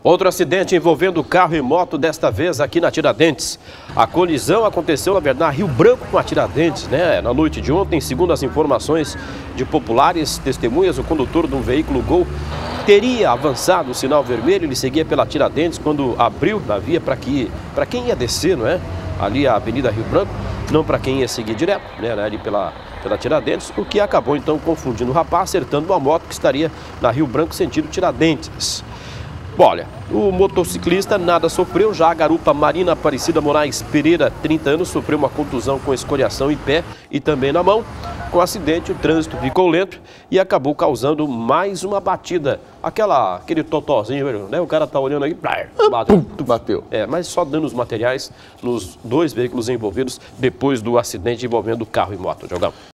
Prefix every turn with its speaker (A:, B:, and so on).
A: Outro acidente envolvendo carro e moto, desta vez aqui na Tiradentes. A colisão aconteceu, na verdade, na Rio Branco com a Tiradentes, né? Na noite de ontem, segundo as informações de populares testemunhas, o condutor de um veículo Gol teria avançado o sinal vermelho. Ele seguia pela Tiradentes quando abriu a via para quem ia descer, não é? Ali a Avenida Rio Branco, não para quem ia seguir direto, né? Ali pela Tiradentes, o que acabou então confundindo o rapaz, acertando uma moto que estaria na Rio Branco sentido Tiradentes. Bom, olha, o motociclista nada sofreu, já a garupa Marina Aparecida Moraes Pereira, 30 anos, sofreu uma contusão com escoriação em pé e também na mão. Com o acidente, o trânsito ficou lento e acabou causando mais uma batida. Aquele totozinho, né? O cara tá olhando aí, bateu. Mas só danos materiais nos dois veículos envolvidos depois do acidente envolvendo carro e moto, Diogão.